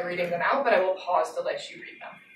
reading them out, but I will pause to let you read them.